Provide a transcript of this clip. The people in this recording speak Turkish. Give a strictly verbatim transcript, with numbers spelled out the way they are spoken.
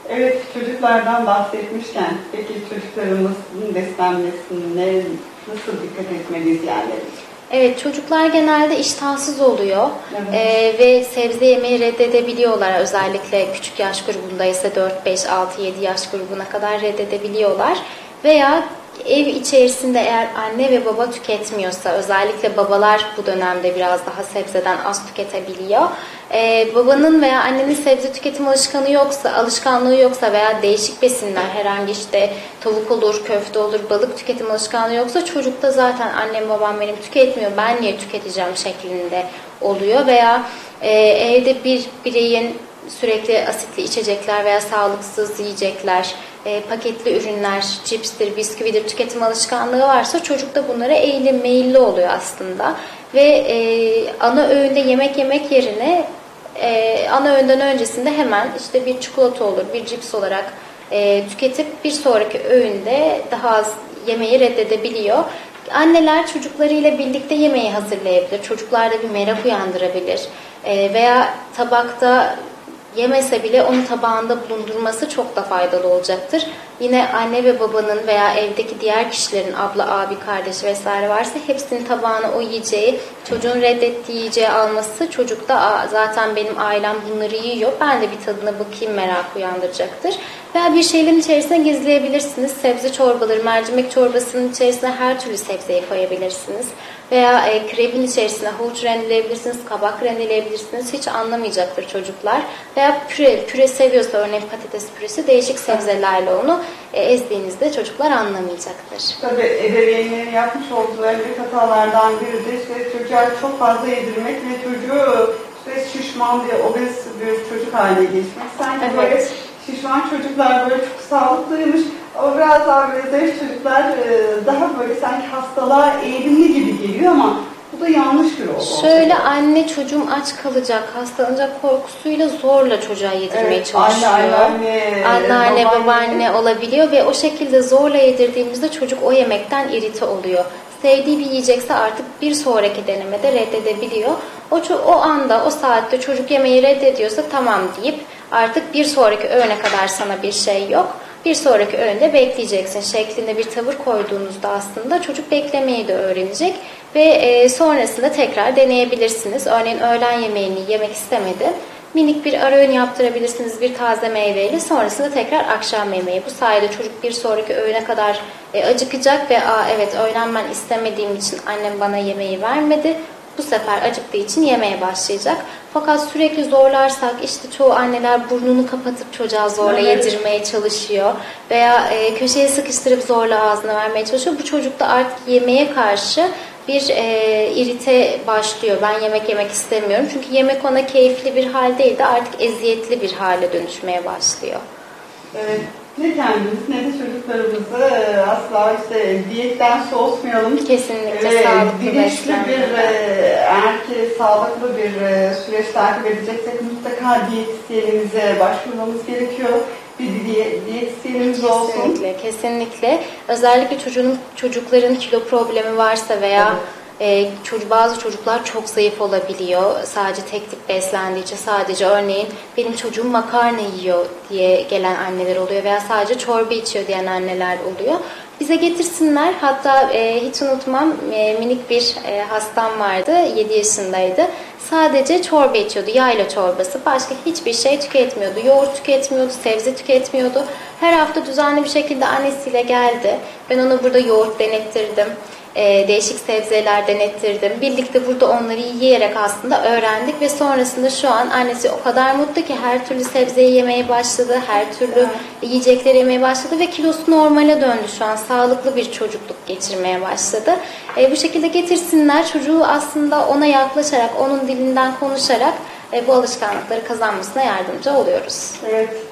Evet, çocuklardan bahsetmişken, peki çocuklarımızın beslenmesine nasıl dikkat etmeliyiz yani? Evet, çocuklar genelde iştahsız oluyor. Evet. ee, ve sebze yemeyi reddedebiliyorlar. Özellikle küçük yaş grubunda ise dört, beş, altı, yedi yaş grubuna kadar reddedebiliyorlar. Veya ev içerisinde eğer anne ve baba tüketmiyorsa, özellikle babalar bu dönemde biraz daha sebzeden az tüketebiliyor. Ee, babanın veya annenin sebze tüketim alışkanlığı yoksa, alışkanlığı yoksa veya değişik besinler, herhangi işte tavuk olur, köfte olur, balık tüketim alışkanlığı yoksa çocukta zaten annem babam benim tüketmiyor, ben niye tüketeceğim şeklinde oluyor. Veya e, evde bir bireyin sürekli asitli içecekler veya sağlıksız yiyecekler, e, paketli ürünler, cipstir, bisküvidir tüketim alışkanlığı varsa çocuk da bunlara eğilim, meyilli oluyor aslında. Ve e, ana öğünde yemek yemek yerine e, ana öğünden öncesinde hemen işte bir çikolata olur, bir cips olarak e, tüketip bir sonraki öğünde daha az yemeği reddedebiliyor. Anneler çocuklarıyla birlikte yemeği hazırlayabilir, çocuklarda bir merak uyandırabilir e, veya tabakta yemese bile onu tabağında bulundurması çok da faydalı olacaktır. Yine anne ve babanın veya evdeki diğer kişilerin, abla, abi, kardeş vesaire varsa hepsinin tabağına o yiyeceği, çocuğun reddettiği yiyeceği alması çocukta zaten benim ailem bunları yiyor, ben de bir tadına bakayım merak uyandıracaktır. Veya bir şeylerin içerisine gizleyebilirsiniz. Sebze çorbaları, mercimek çorbasının içerisine her türlü sebzeyi koyabilirsiniz. Veya e, krebin içerisine havuç rendeleyebilirsiniz, kabak rendeleyebilirsiniz. Hiç anlamayacaktır çocuklar. Veya püre, püre seviyorsa örneğin patates püresi, değişik sebzelerle onu e, ezdiğinizde çocuklar anlamayacaktır. Tabii ebeveynlerin yapmış olduğu en büyük hatalardan biri de işte çocuğa çok fazla yedirmek ve çocuğu işte şişman bir obez bir çocuk haline geçmek. Sanki Evet. böyle şişman çocuklar böyle çok sağlıklıymış ama biraz daha böyle zayıf çocuklar daha böyle sanki hastalığa eğilimli gibi geliyor ama bu da yanlış bir olgu. Şöyle anne çocuğum aç kalacak, hastalanacak korkusuyla zorla çocuğa yedirmeye evet, çalışıyor. Anne, anneanne, anneanne, babaanne. babaanne olabiliyor ve o şekilde zorla yedirdiğimizde çocuk o yemekten irite oluyor. Sevdiği bir yiyecekse artık bir sonraki denemede reddedebiliyor. O, o anda, o saatte çocuk yemeği reddediyorsa tamam deyip artık bir sonraki öğüne kadar sana bir şey yok. Bir sonraki öğünde bekleyeceksin şeklinde bir tavır koyduğunuzda aslında çocuk beklemeyi de öğrenecek ve e, sonrasında tekrar deneyebilirsiniz. Örneğin öğlen yemeğini yemek istemedi. Minik bir ara öğün yaptırabilirsiniz bir taze meyveyle. Sonrasında tekrar akşam yemeği. Bu sayede çocuk bir sonraki öğüne kadar e, acıkacak ve aa evet öğlen ben istemediğim için annem bana yemeği vermedi. Bu sefer acıktığı için yemeye başlayacak. Fakat sürekli zorlarsak işte çoğu anneler burnunu kapatıp çocuğa zorla evet. yedirmeye çalışıyor. Veya e, köşeye sıkıştırıp zorla ağzına vermeye çalışıyor. Bu çocukta artık yemeğe karşı bir e, irite başlıyor. Ben yemek yemek istemiyorum. Çünkü yemek ona keyifli bir hal değil de artık eziyetli bir hale dönüşmeye başlıyor. Evet. Ne kendimiz ne de çocuklarımızı asla işte diyetten soğutmayalım. Kesinlikle Ve sağlıklı bilinçli beslenme. bir, eğer ki sağlıklı bir süreç takip edeceksek mutlaka diyetisyenimize başvurmamız gerekiyor. Bir diyetisyenimiz olsun. Kesinlikle, kesinlikle. Özellikle çocuğun, çocukların kilo problemi varsa veya evet. E, çocuk, bazı çocuklar çok zayıf olabiliyor. Sadece tek tip beslendiği için sadece örneğin benim çocuğum makarna yiyor diye gelen anneler oluyor veya sadece çorba içiyor diyen anneler oluyor. Bize getirsinler. Hatta e, hiç unutmam e, minik bir e, hastam vardı. yedi yaşındaydı. Sadece çorba içiyordu. Yayla çorbası. Başka hiçbir şey tüketmiyordu. Yoğurt tüketmiyordu. Sebze tüketmiyordu. Her hafta düzenli bir şekilde annesiyle geldi. Ben ona burada yoğurt denettirdim. E, değişik sebzeler denettirdim. Birlikte burada onları yiyerek aslında öğrendik ve sonrasında şu an annesi o kadar mutlu ki her türlü sebzeyi yemeye başladı, her türlü yiyecekleri yemeye başladı ve kilosu normale döndü şu an. Sağlıklı bir çocukluk geçirmeye başladı. E, bu şekilde getirsinler. Çocuğu aslında ona yaklaşarak, onun dilinden konuşarak e, bu alışkanlıkları kazanmasına yardımcı oluyoruz. Evet.